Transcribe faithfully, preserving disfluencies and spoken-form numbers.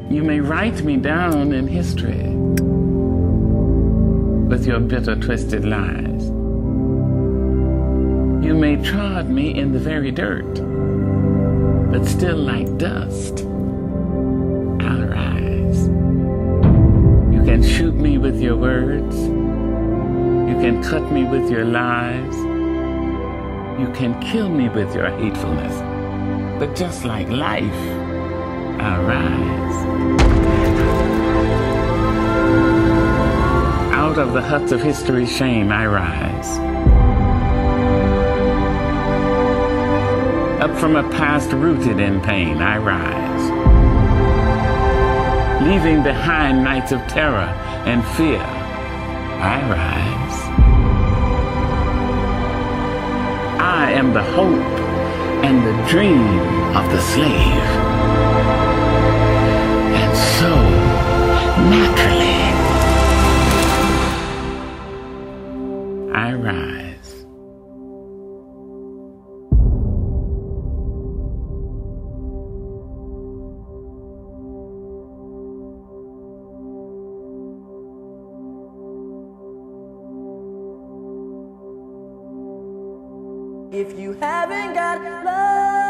You may write me down in history with your bitter, twisted lies. You may trod me in the very dirt, but still like dust, I'll rise. You can shoot me with your words. You can cut me with your lies. You can kill me with your hatefulness. But just like life, I'll rise. Out of the huts of history's shame, I rise. Up from a past rooted in pain, I rise. Leaving behind nights of terror and fear, I rise. I am the hope and the dream of the slave. And so, naturally, I rise. If you haven't got love